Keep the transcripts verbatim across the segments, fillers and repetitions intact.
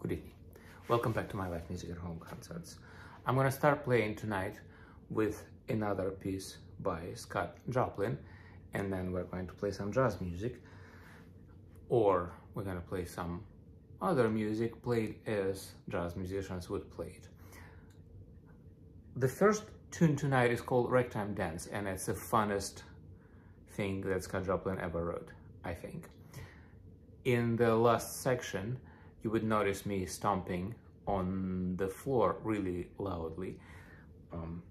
Good evening. Welcome back to my live music at home concerts. I'm gonna start playing tonight with another piece by Scott Joplin, and then we're going to play some jazz music, or we're gonna play some other music played as jazz musicians would play it. The first tune tonight is called Ragtime Dance, and it's the funnest thing that Scott Joplin ever wrote, I think. In the last section, you would notice me stomping on the floor really loudly. Um,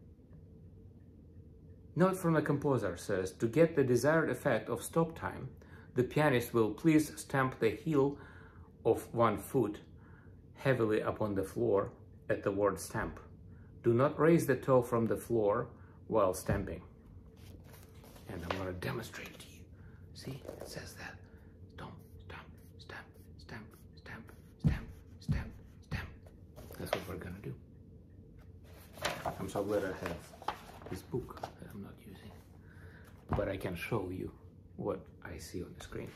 note from the composer says, to get the desired effect of stop time, the pianist will please stamp the heel of one foot heavily upon the floor at the word stamp. Do not raise the toe from the floor while stamping. And I'm going to demonstrate to you. See, it says that. Stomp, stomp, stamp, stamp, stamp, stamp, stamp, stamp. That's what we're going to do. I'm so glad I have this book that I'm not using, but I can show you what I see on the screen.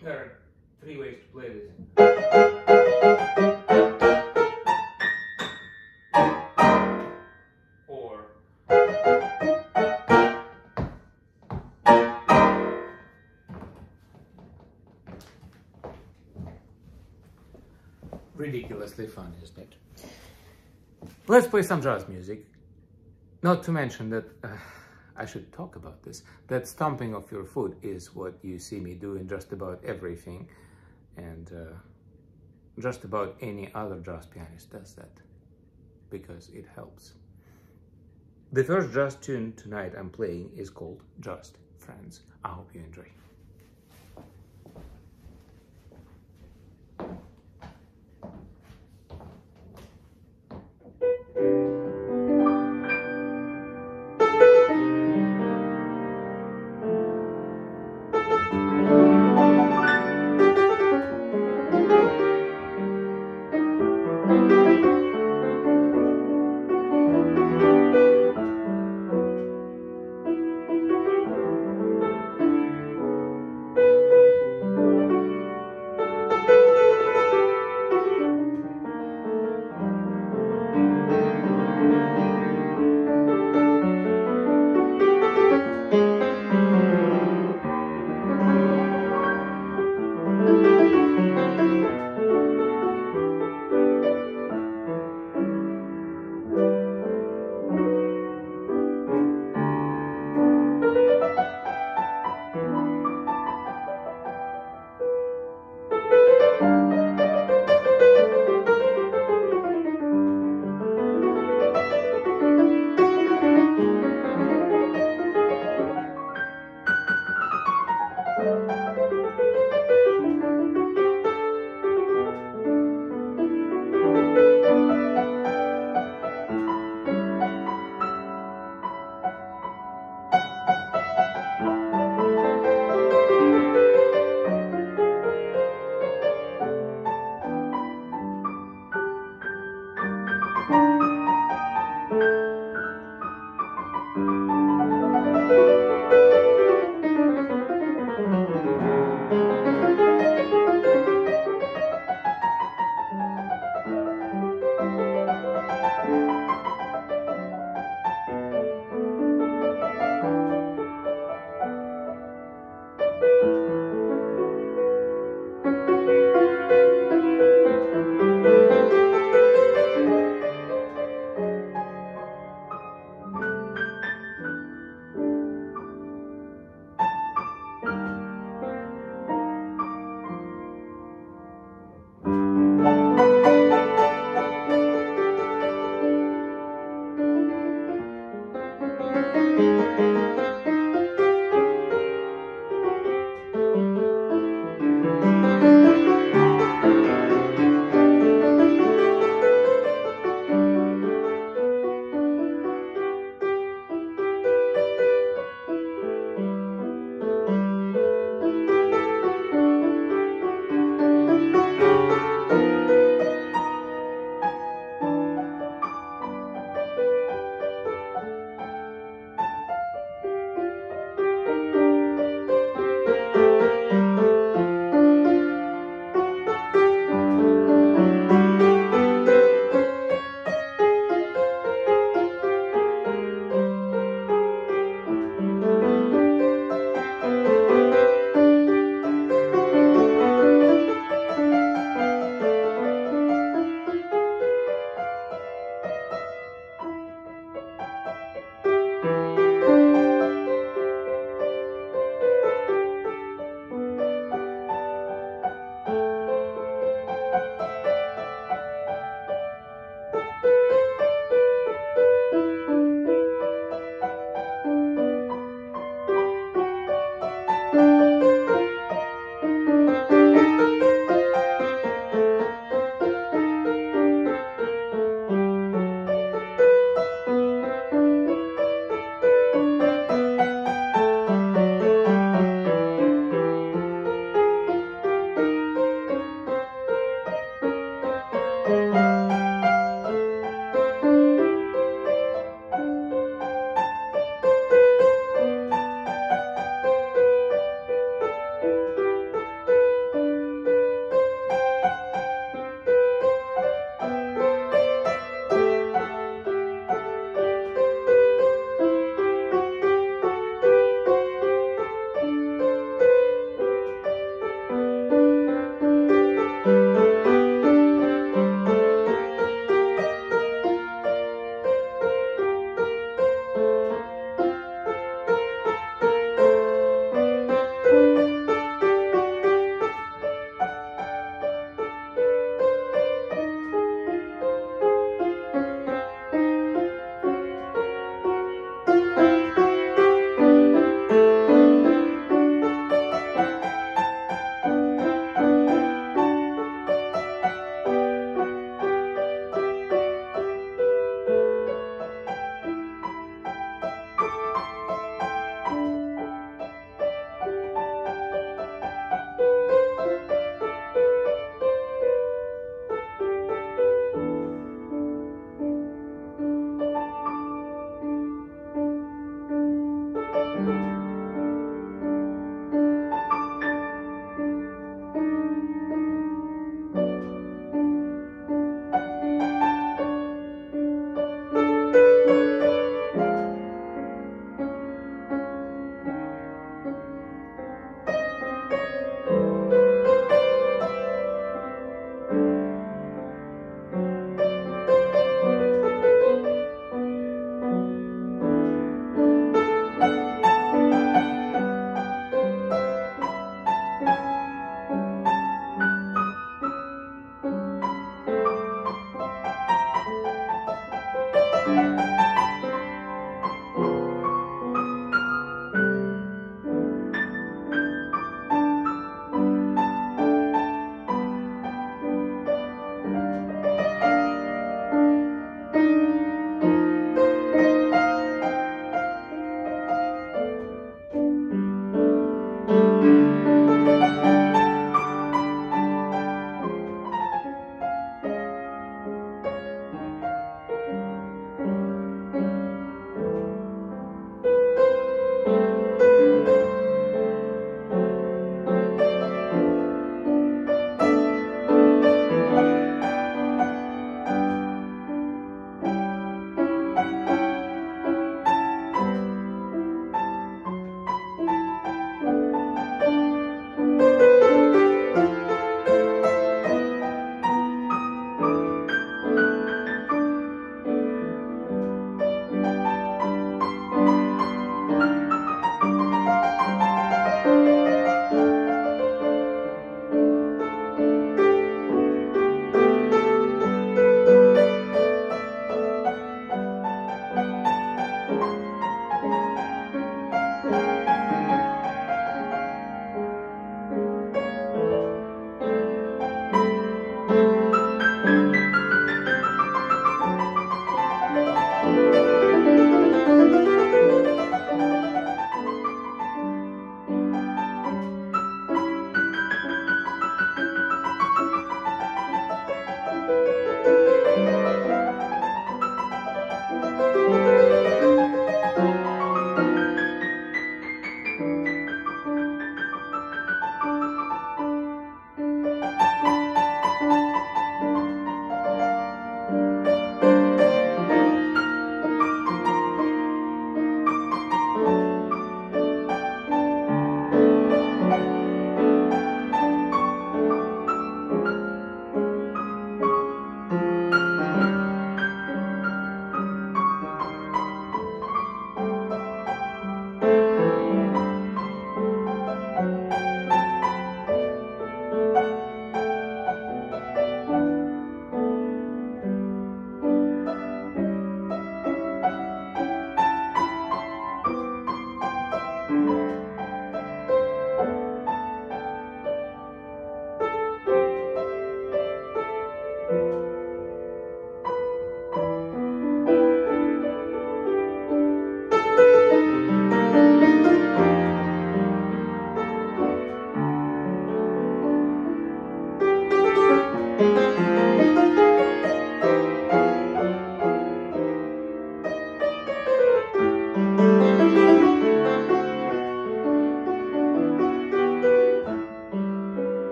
There are three ways to play this. Or ridiculously fun, isn't it? Let's play some jazz music. Not to mention that uh, I should talk about this, that stomping of your foot is what you see me do in just about everything, and uh, just about any other jazz pianist does that, because it helps. The first jazz tune tonight I'm playing is called Just Friends. I hope you enjoy.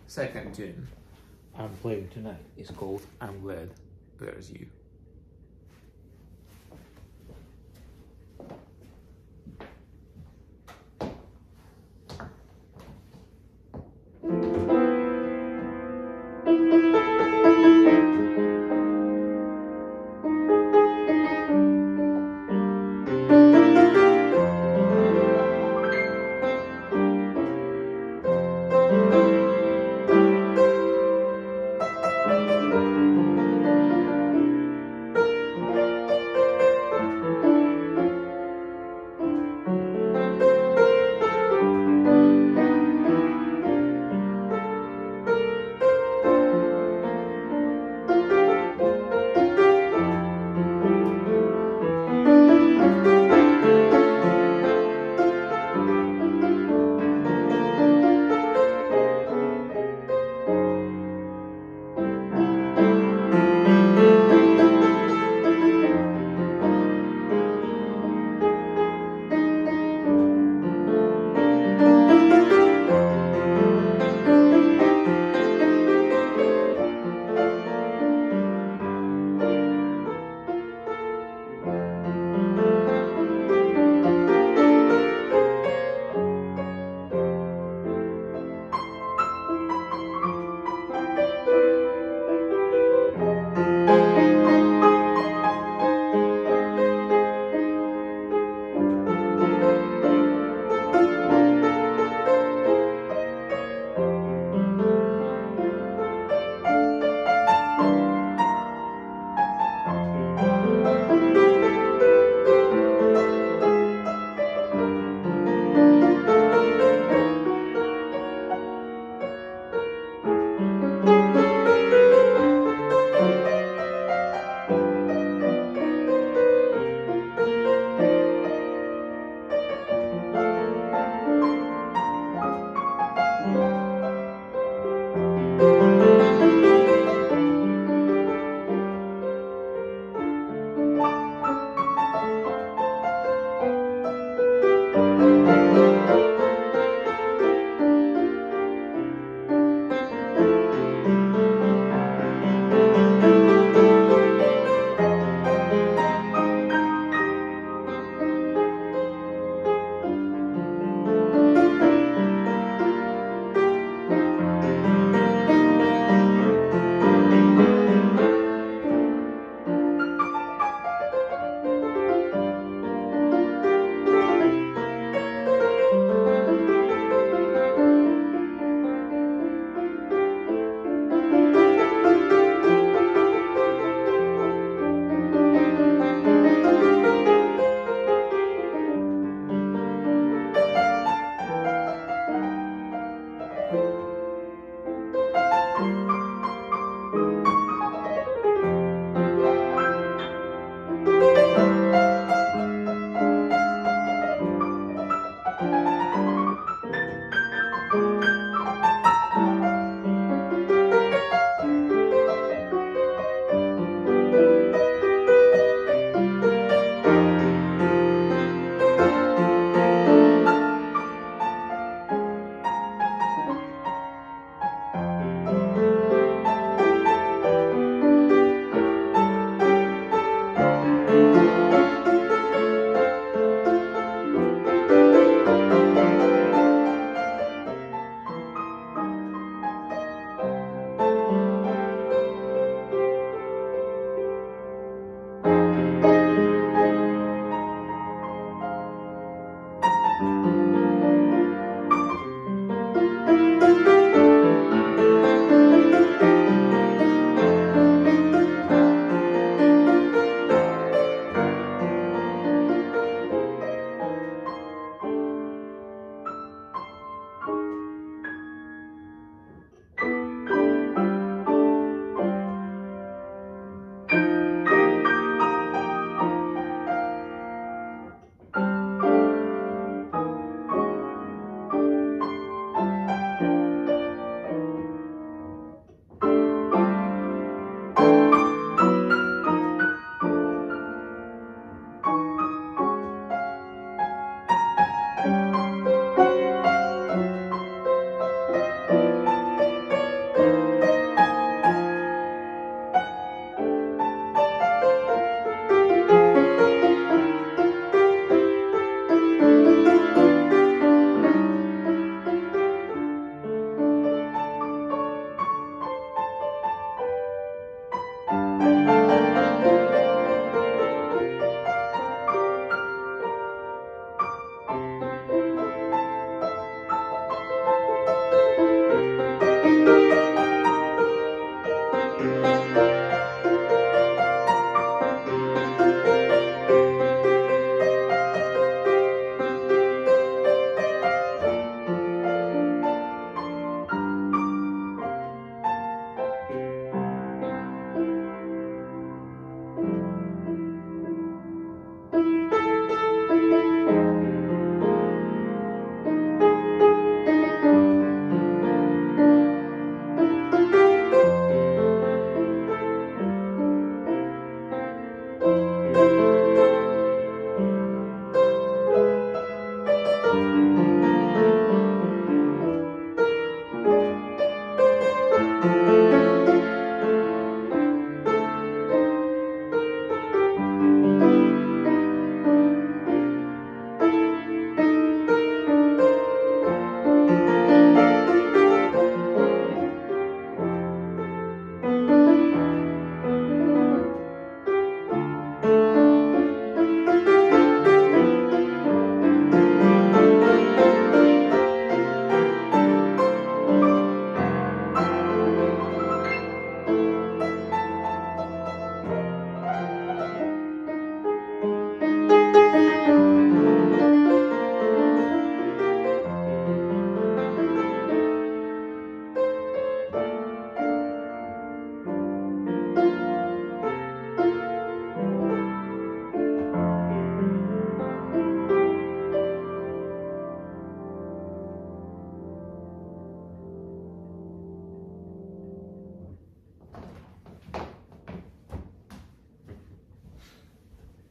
second tune I'm playing tonight is called I'm Glad There's You.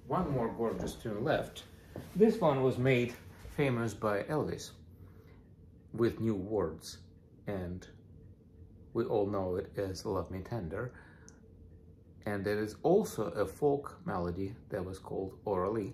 one more gorgeous tune left. This one was made famous by Elvis with new words, and we all know it as Love Me Tender. And there is also a folk melody that was called Orally.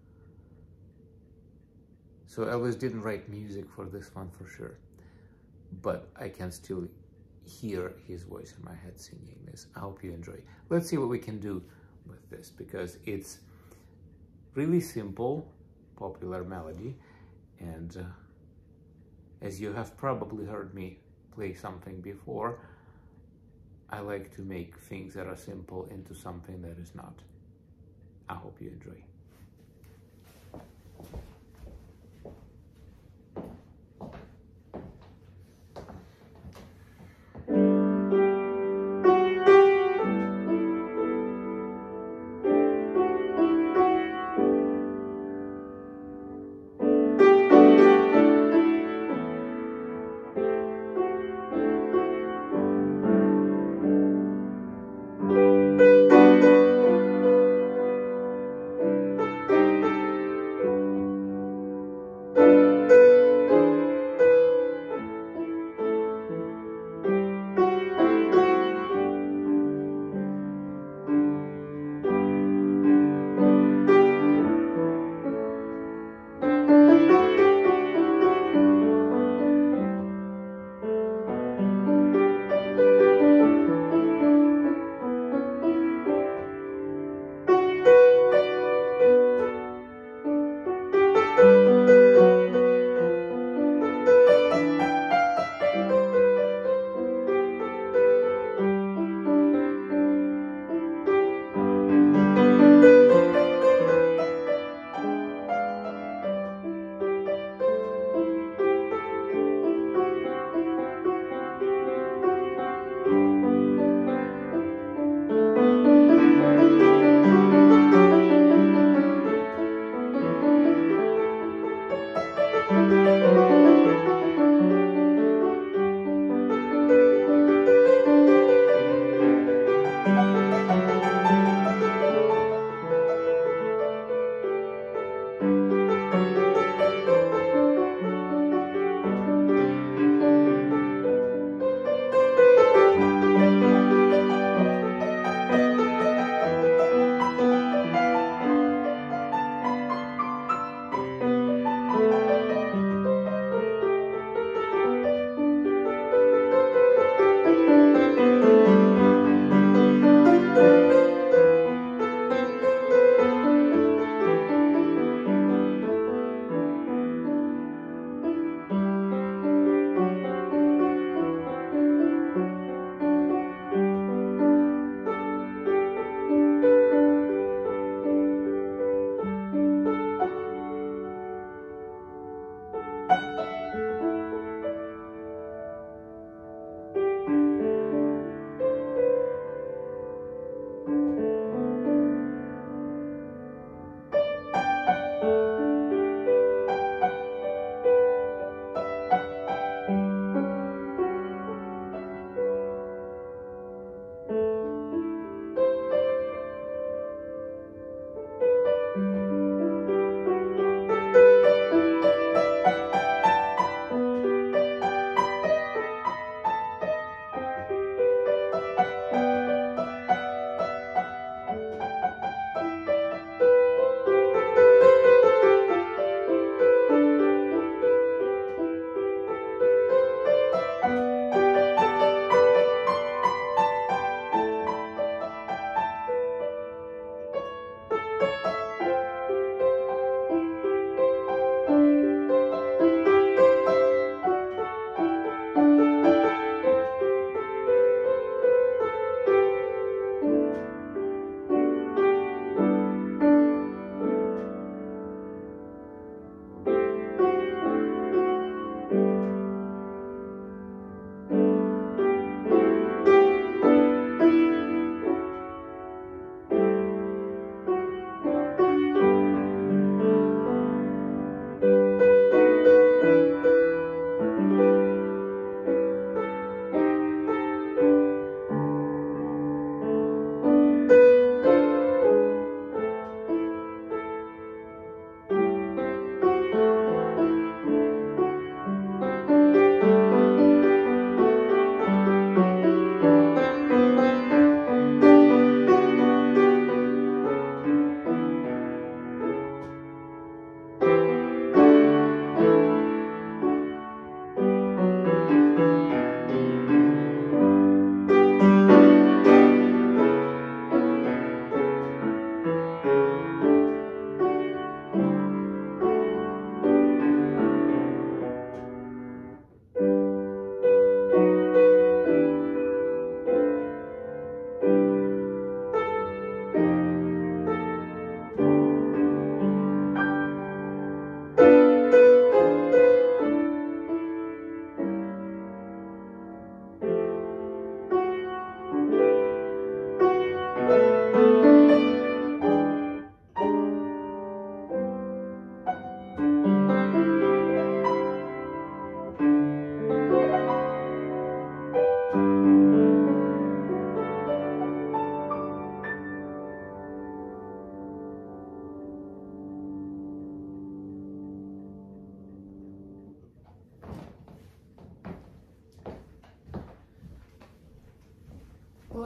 So Elvis didn't write music for this one for sure, but I can still hear his voice in my head singing this. I hope you enjoy. Let's see what we can do with this, because it's really simple, popular melody, and uh, as you have probably heard me play something before, I like to make things that are simple into something that is not. I hope you enjoy.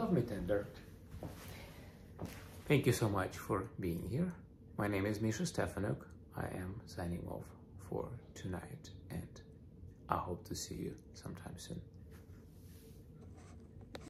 Love Me Tender. Thank you so much for being here. My name is Misha Stefanuk. I am signing off for tonight, and I hope to see you sometime soon.